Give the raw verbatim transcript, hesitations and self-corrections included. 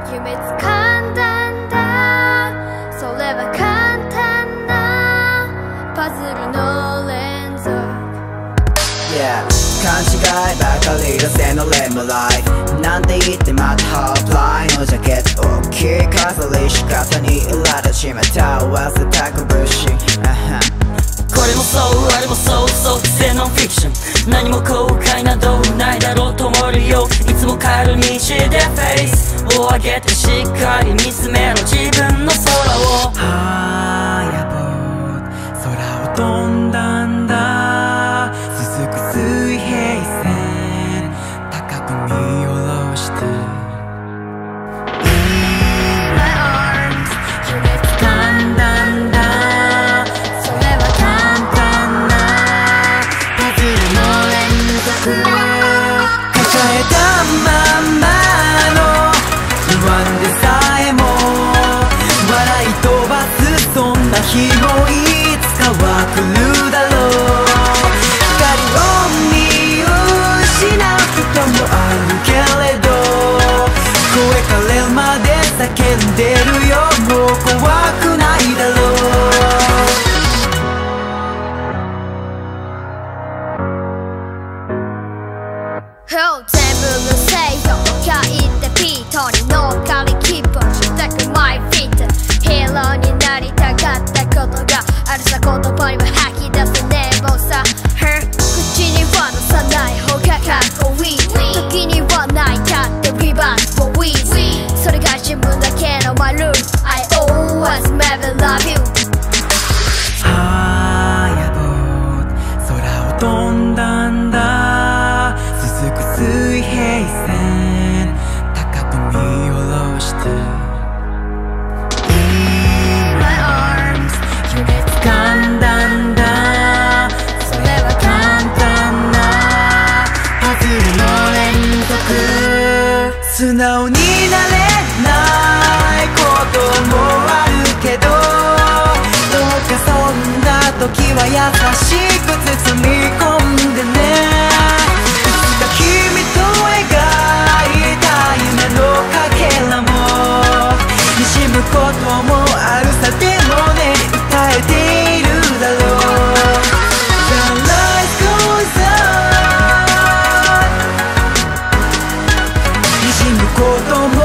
夢掴んだんだ、それは簡単なパズルの連続。 Yeah、 勘違いばかりだせのレムライなんて言ってまたハープラインのジャケット大きい飾り仕方に苛立ちまた合わせた拳。 これもそうあれもそうそう性ノンフィクション、何も後悔などないだろうと思うよ。いつも帰る道でフェイスを上げてしっかり見つめろ自分の空を。 はやぼ空を飛んだんだ、続く水平線高く見下ろして In my arms 夢掴んだんだ、それは簡単なパズルの連続。抱えたまんまの不安でさえも笑い飛ばす、そんな日もいつかは来るだろう。光を見失う人もあるけれど、声枯れるまで叫んでるよ、もう怖くないだろう。 全部のせいよ書いてピートに乗っかりキープしたくマイフィットヒーローになりたかったことがあるさ、言葉には吐き出せねえもんさ。口には出さない方がかっこいい、時には泣いたってリバースボーイズ、それが自分だけのマイルール I always never love you。 はやぼ空を飛んだんだ、続く水平線高く見下ろして In my arms 夢掴んだんだ、それは簡単なパズルの連続。素直になれないこともあるけど、どうかそんな時は優しく包み込んでね。君と描いた夢のかけらも滲むこともあるさ、でもね歌えているだろう。 The life goes on 滲むことも